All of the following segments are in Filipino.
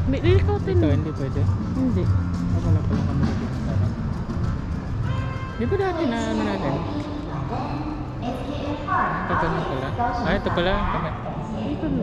Lilikotin Dito, mo. hindi pwede. Hindi. Wala pala kami dito sa sarap. Di ba dati na ano natin? Ito na pala. Ah, ito pala. Kami. Dito no.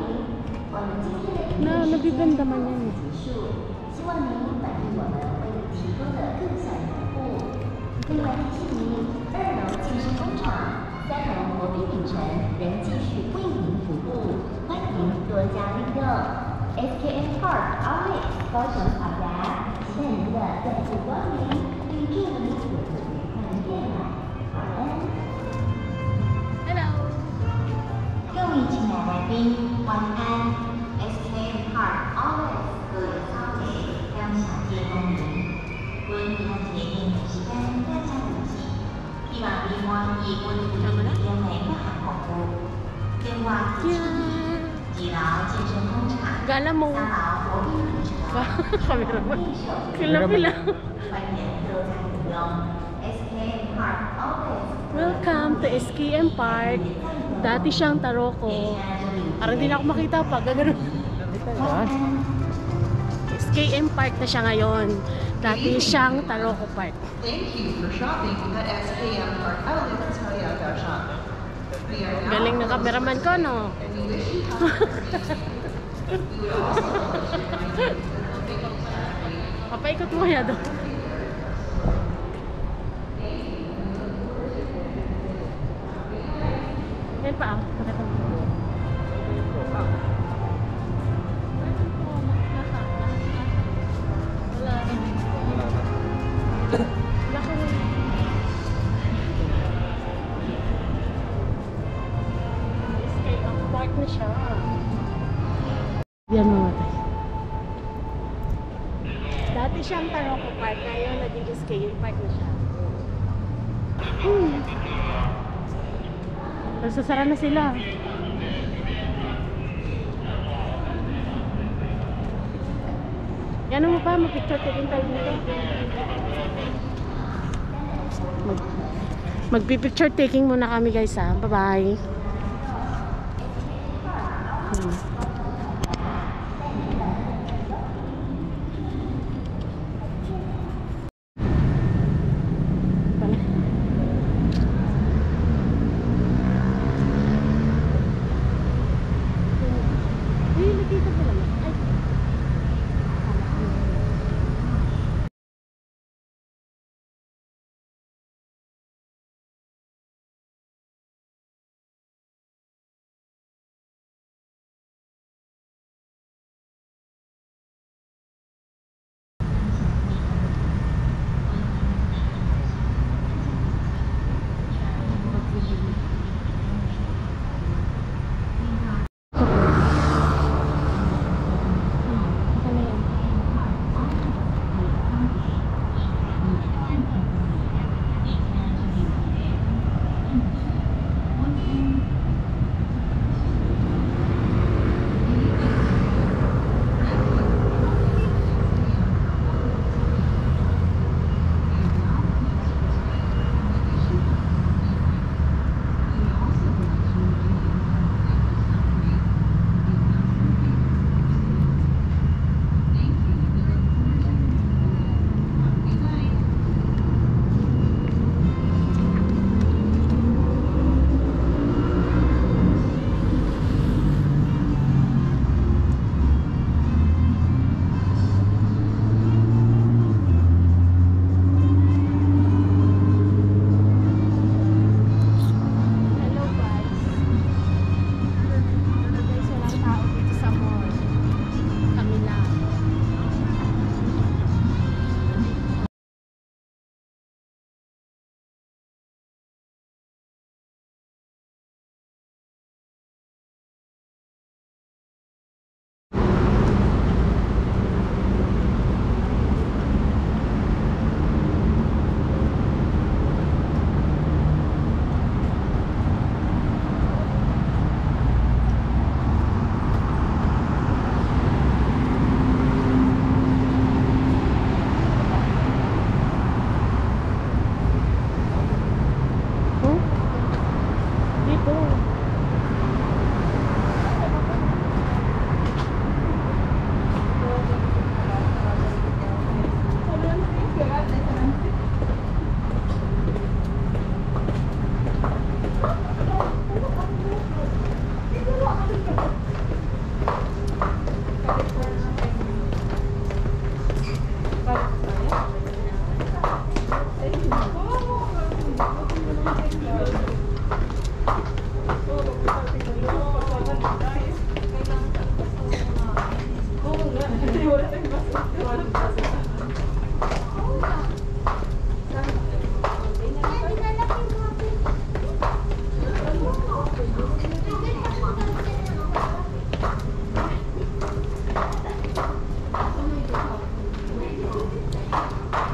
Nabibenda man yan eh. 希望您满意我们为你提供的各项服务。另外提醒您，2楼健身工厂、3楼国宾影城仍继续为您服务，欢迎多加利用。SKM Park Outlet 高雄好牙，期待您的再次光临，并祝您有个愉快的夜晚，晚安。 Hello. 各位亲爱来宾，晚安。SKM Park Outlet 各有操地，向小街光臨。本日決定時間加上日期，希望你滿意我哋嘅優美嘅服務。電話支持2樓健身工廠、 Gala 3 mo. 樓國賓影城、 Camera mo. 1手 Pila-pila. 歡迎多加利用 SKM Park Outlet。 Welcome to SKM Park. Dati siyang Taroko. Parang hindi na ako makita pa. Gagano. Ah, SKM Park na siya ngayon. Dati siyang Taroko Park. Thank you for shopping at SKM Park Outlet in Sayadaw. We are now Galing na cameraman ko, no? and we wish you happy birthday. We would also like to remind you that the big Papaikot mo kaya doon. Yan pa ah. Pakita mo. Wala na. Laki na. SKM Park na siya. Yan mga tayo. Dati siyang Taroko Park, ngayon naging SKM Park na siya. Nagsasara na sila. Yan mo pa, mag-picture taking tayo dito. Mag-picture taking muna kami guys ha. Bye-bye.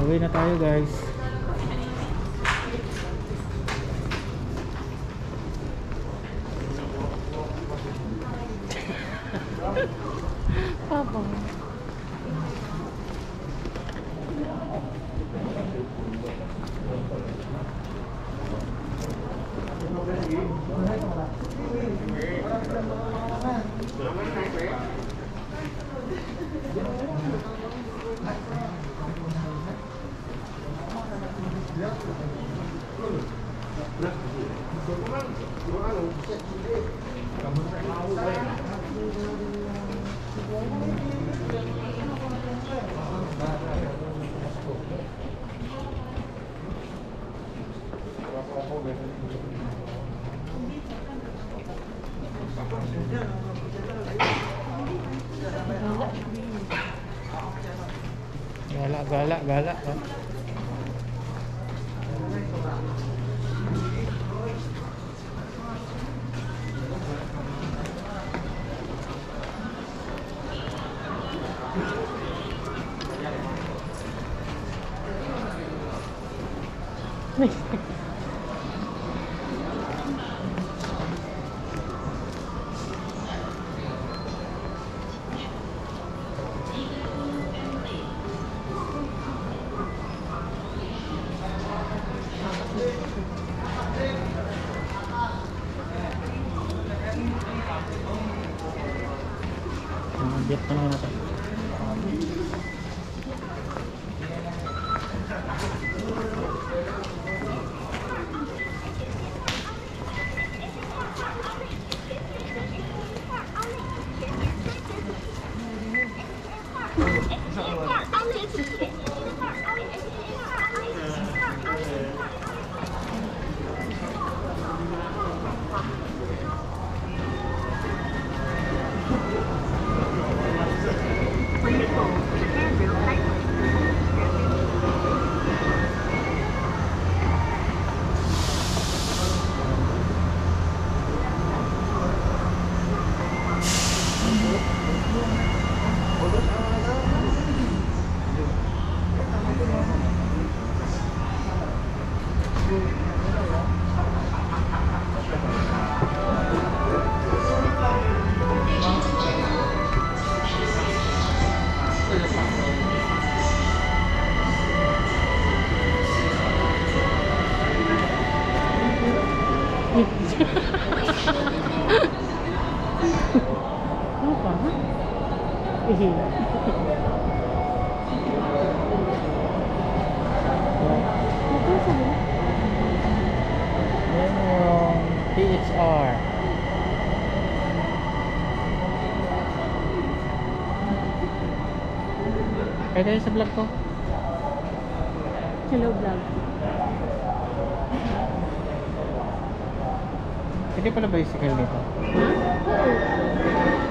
Uwi na tayo guys. Papa. Gala, gala, gala. Bit na natin. Apa? Yan yung THR. Kaya kayo sa vlog ko. Hello vlog. Hindi pala bicycle dito. Oo.